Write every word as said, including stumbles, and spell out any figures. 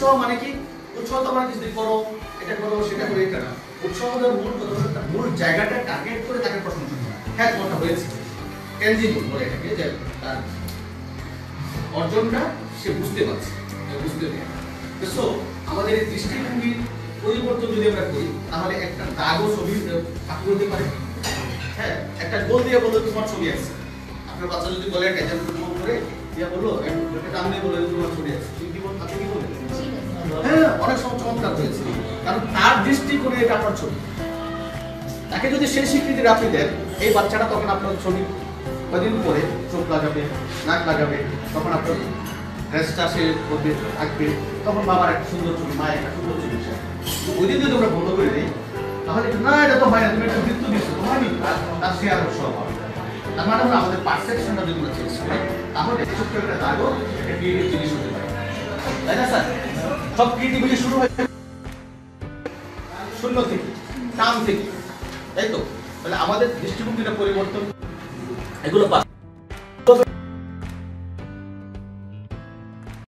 উৎসাহ মানে কি? উৎসাহ তো মানে কিছু করো, এটা করো, সেটা করো, এটা না। উৎসাহ দেওয়ার মূল কথা, মূল জায়গাটা টার্গেট করে তাকে প্রশংসা করা। হ্যাঁ, তোমারটা হয়েছে, টেনজিবল বলে এটাকে, যে তার অর্জনটা সে বুঝতে পারছে, বুঝতে পারে। সো আমাদের এই দৃষ্টিভঙ্গির পরিবর্তন যদি আমরা করি, তাহলে একটা দাগও ছবি আঁকতে হতে পারে। হ্যাঁ, একটা গোল দিয়ে বললো তোমার ছবি আছে, আপনার বাচ্চা যদি বলে একটা এক্সাম্পল করে দিয়া বললো একটা টান দিয়ে বলে তোমার ছবি আছে, তুমি কি বলতে, আপনি কি বলবেন? হ্যাঁ, অনেক সময় চমৎকার হয়েছে, কারণ তার দৃষ্টিকোণে এটা আপনার ছবি। তাকে যদি সেই স্বীকৃতি আপনি দেন, এই বাচ্চাটা তখন আপনার ছবি কদিন পরে চোখ লাগাবে, নাক লাগাবে, তখন আপনার ড্রেসটা সে করবে, থাকবে, তখন বাবার একটা সুন্দর ছবি, মায়ের একটা সুন্দর ছবি। ওই দিন যদি আমরা বন্ধ করে দিই, তাহলে না, এটা তো হয় না, তুমি একটা বৃত্ত দিচ্ছ, তোমার তার সে আরো সব হবে। তার মানে আমরা আমাদের পারসেপশনটা যদি আমরা চেঞ্জ করি, তাহলে ছোট্ট একটা দাগও একটা ক্রিয়েটিভ জিনিস হতে পারে, তাই না স্যার? সব ক্রিয়েটিভিটি শুরু হয় শূন্য থেকে, টান থেকে, তাই তো? তাহলে আমাদের দৃষ্টিভঙ্গিটা পরিবর্তন, এগুলো